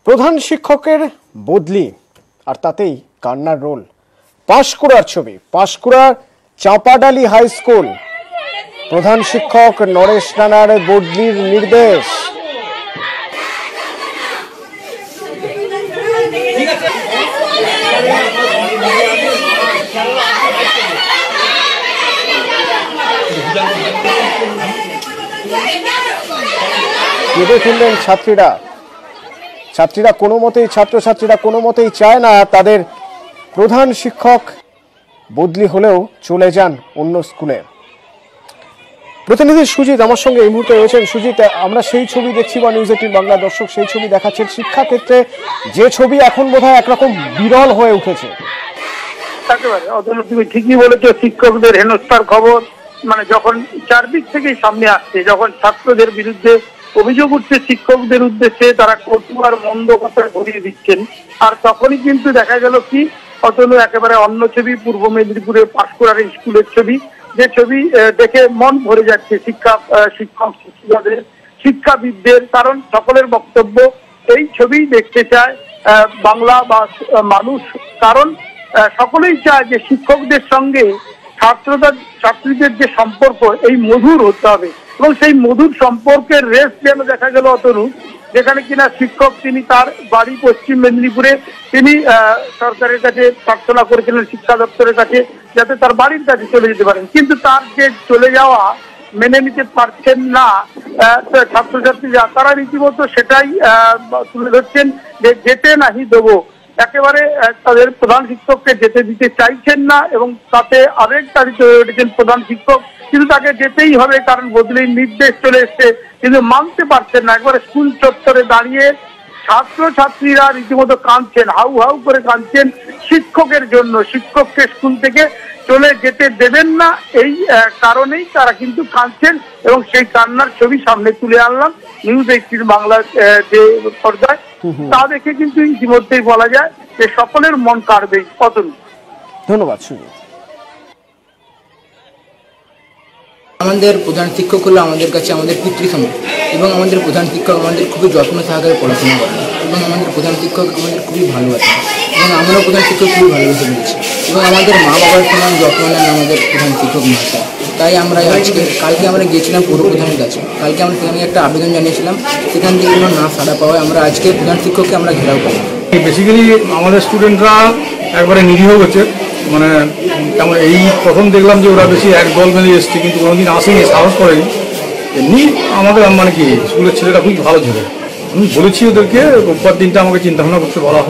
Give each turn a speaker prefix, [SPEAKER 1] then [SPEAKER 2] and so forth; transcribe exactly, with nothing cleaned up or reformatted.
[SPEAKER 1] প্রধান শিক্ষকের বদলি আর তাতেই কান্নার রোল। পাঁশকুড়ার ছবি, পাঁশকুড়ার চাঁপাডালি হাই স্কুল, প্রধান শিক্ষক নরেশ রানার বদলির নির্দেশ। কেঁদে ফেললেন ছাত্রীরা। ছাত্রীরা কোনো মতেই ছাত্রছাত্রীরা কোনো মতেই চায় না তাদের প্রধান শিক্ষক বদলি হলেও চলে যান অন্য স্কুলে। প্রতিনিধি সুজিত আমার সঙ্গে এই মুহূর্তে রয়েছেন। সুজিত, আমরা সেই ছবি দেখছি বা নিউজ এইটিন বাংলা দর্শক সেই ছবি দেখাচ্ছেন, শিক্ষাক্ষেত্রে যে ছবি এখন বোধহয় একরকম বিরল হয়ে উঠেছে।
[SPEAKER 2] একেবারে তুমি ঠিকই বলেছো, শিক্ষকদের হেনস্থার খবর মানে যখন চারদিক থেকেই সামনে আসছে, যখন ছাত্রদের বিরুদ্ধে অভিযোগ উঠছে শিক্ষকদের উদ্দেশ্যে, তারা কটু আর মন্দ কথা ঘুরিয়ে দিচ্ছেন, আর তখনই কিন্তু দেখা গেল কি অতনু একেবারে অন্য ছবি, পূর্ব মেদিনীপুরের পাঁশকুড়ার স্কুলের ছবি, যে ছবি দেখে মন ভরে যাচ্ছে শিক্ষা শিক্ষক শিক্ষিকাদের শিক্ষাবিদদের, কারণ সকলের বক্তব্য এই ছবি দেখতে চায় বাংলা বা মানুষ, কারণ সকলেই চায় যে শিক্ষকদের সঙ্গে ছাত্ররা ছাত্রীদের যে সম্পর্ক এই মধুর হতে হবে, এবং সেই মধুর সম্পর্কের রেস যেন দেখা গেল অতনু, যেখানে কিনা শিক্ষক তিনি তার বাড়ি পশ্চিম মেদিনীপুরে, তিনি সরকারের কাছে প্রার্থনা করেছিলেন শিক্ষা দপ্তরের কাছে যাতে তার বাড়ির কাছে চলে যেতে পারেন, কিন্তু তার যে চলে যাওয়া মেনে নিতে পারছেন না ছাত্রছাত্রীরা, তারা রীতিমতো সেটাই তুলে ধরছেন যে যেতে নাহি দেবো, একেবারে তাদের প্রধান শিক্ষককে যেতে দিতে চাইছেন না, এবং তাতে আবেগ তাড়িত হয়ে উঠেছেন প্রধান শিক্ষক, কিন্তু তাকে যেতেই হবে কারণ বদলির নির্দেশ চলে এসছে, কিন্তু মানতে পারছেন না। একবারে স্কুল চত্বরে দাঁড়িয়ে ছাত্রছাত্রীরা রীতিমতো কাঁদছেন, হাউ হাউ করে কাঁদছেন শিক্ষকের জন্য, শিক্ষককে স্কুল থেকে চলে যেতে দেবেন না এই কারণেই তারা কিন্তু কাঁদছেন, এবং সেই কান্নার ছবি সামনে তুলে আনলাম নিউজ এইটিন বাংলার যে পর্দায়, তা দেখে কিন্তু ইতিমধ্যেই বলা যায় যে সকলের মন কাড়বেই। কতন
[SPEAKER 1] ধন্যবাদ সুজিত।
[SPEAKER 3] আমাদের প্রধান শিক্ষক হলো আমাদের কাছে আমাদের পুত্রী সম, এবং আমাদের প্রধান শিক্ষক আমাদের খুবই যত্ন সহকারে পড়াশোনা করেন, এবং আমাদের প্রধান শিক্ষক আমাদের খুবই ভালোবাসেন, এবং আমরাও প্রধান শিক্ষক খুবই ভালোবেসে নিয়েছি, এবং আমাদের মা বাবার সমান যত্ন নেন আমাদের প্রধান শিক্ষক মহাশয়। তাই আমরা আজকে কালকে আমরা গিয়েছিলাম পৌর প্রধানের কাছে, কালকে আমরা সেখানে একটা আবেদন জানিয়েছিলাম, সেখান থেকে কোনো না সাড়া পাওয়ায় আমরা আজকে প্রধান শিক্ষককে আমরা ঘেরাও করি।
[SPEAKER 4] বেসিক্যালি আমাদের স্টুডেন্টরা একবারে নিরীহ হচ্ছে, মানে তেমন এই প্রথম দেখলাম যে ওরা বেশি এক দল মেলে এসছে, কিন্তু কোনোদিন আসেনি, সাহস করেনি। এমনি আমাদের মানে কি স্কুলের ছেলেরা খুবই ভালো ছেলে, আমি বলেছি ওদেরকে রোববার দিনটা আমাকে চিন্তাভাবনা করতে বলা